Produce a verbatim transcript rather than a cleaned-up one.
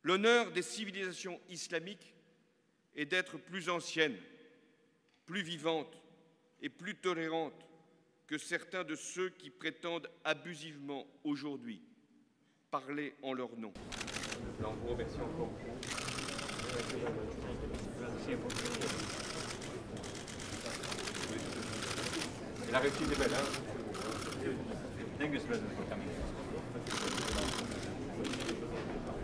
L'honneur des civilisations islamiques est d'être plus anciennes, plus vivantes et plus tolérantes que certains de ceux qui prétendent abusivement aujourd'hui parler en leur nom. Alors, je vous remercie encore. Et la réussite est belle, hein? Thank you, President, for coming.